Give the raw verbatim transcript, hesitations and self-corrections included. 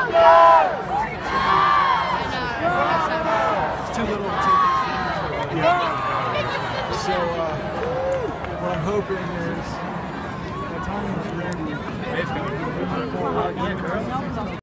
It's too little to take these games. So uh, what I'm hoping is that time is ready.